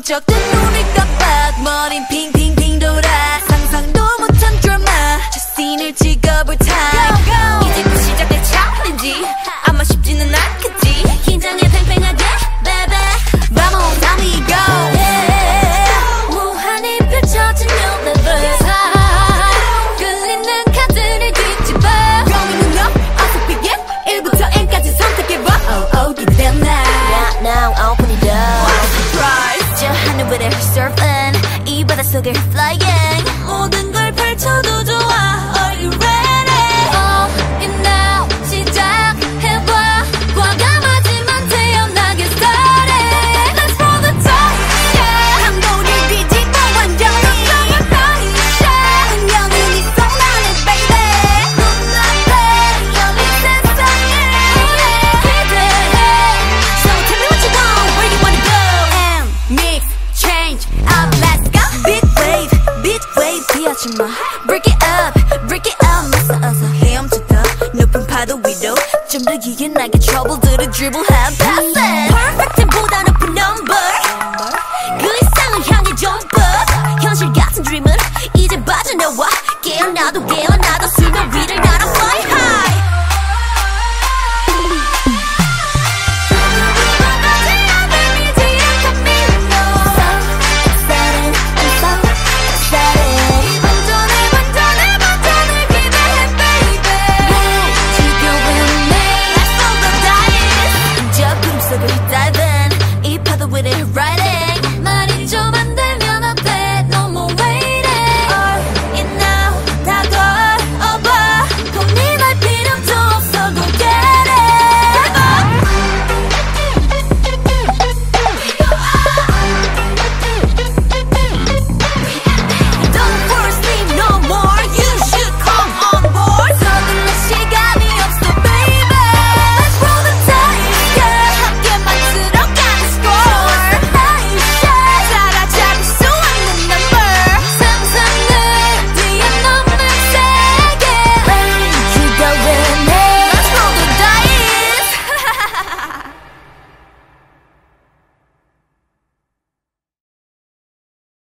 번쩍 뜬 눈을 깜빡 머린 핑핑핑 돌아 상상도 못한 드라마 저 씬을 찍어볼 타임 이제부터 시작될 챌린지 아마 쉽지는 않겠지 긴장해 팽팽하게 baby Vamos amigo 무한히 펼쳐진 universe 끌리는 카드를 뒤집어 Going up 어서 begin 1부터 N까지 선택해봐 Oh oh 기대되나 Right now open it up Surprise 저 하늘 위를 surfing 이 바닷속을 flying 모든 걸 펼쳐도 좋아 Are you ready? Oh and now 시작해봐 과감하지만 태연하게 started Let's roll the dice yeah 한도를 뒤집어 완전히 너무 파이샤 운명은 있어 나는 baby 눈앞에 열린 세상에 기대해 So tell me what you want where you wanna go and mix change up let's go big wave 피하지마 break it up 어서 헤엄치다 높은 파도 위로 좀 더 이겨나게 trouble들을 dribble한 passing perfect보다 높은 number 그 이상을 향해 jump up 현실 같은 dream은 이제 빠져나와 깨어나도 수면 위를 날아 fly